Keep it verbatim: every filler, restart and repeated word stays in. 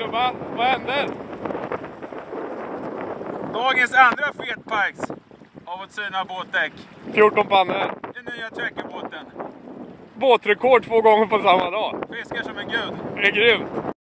Klubba, vad händer? Dagens andra fetpajks av att syna båtdäck. fjorton pannor. Den nya träckebåten. Båtrekord två gånger på samma dag. Fiskar som en gud. Det är grymt.